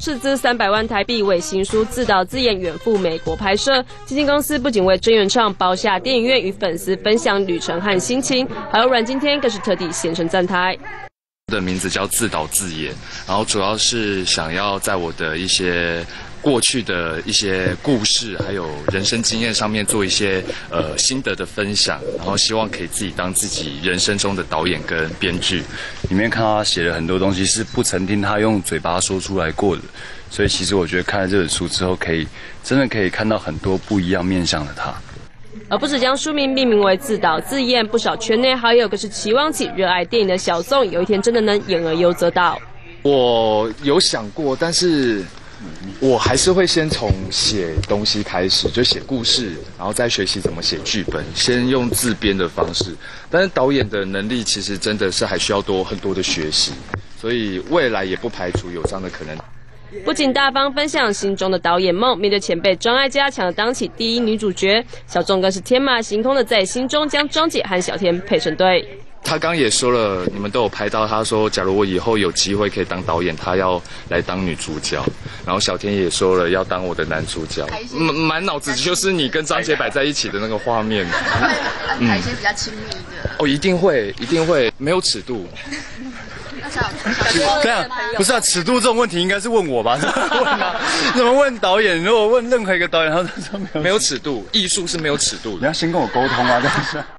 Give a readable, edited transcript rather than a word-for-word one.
斥资300万台币为新书自导自演远赴美国拍摄。基金公司不仅为郑元畅包下电影院与粉丝分享旅程和心情，还有阮经天更是特地现身站台。 的名字叫自导自演，然后主要是想要在我的一些过去的一些故事，还有人生经验上面做一些心得的分享，然后希望可以自己当自己人生中的导演跟编剧。 里面看到他写了很多东西是不曾听他用嘴巴说出来过的，所以其实我觉得看了这本书之后，真的可以看到很多不一样面向的他。 而不止将书名命名为自导自演，不少圈内好友更是期望起热爱电影的小宋有一天真的能演而优则导。 我有想过，但是我还是会先从写东西开始，就写故事，然后再学习怎么写剧本，先用自编的方式。但是导演的能力其实真的是还需要很多的学习，所以未来也不排除有这样的可能。 不仅大方分享心中的导演梦，面对前辈张艾嘉抢了当起第一女主角，小众更是天马行空的在心中将张姐和小天配成对。 他刚也说了，你们都有拍到，他说假如我以后有机会可以当导演，他要来当女主角。然后小天也说了要当我的男主角，满脑子就是你跟张姐摆在一起的那个画面。 安排一些比较亲密的。 哦，一定会，没有尺度。 这样不是啊？尺度这种问题应该是问我吧？怎么问导演？如果问任何一个导演，他说没有尺度，艺术是没有尺度的。 你要先跟我沟通啊，这样是。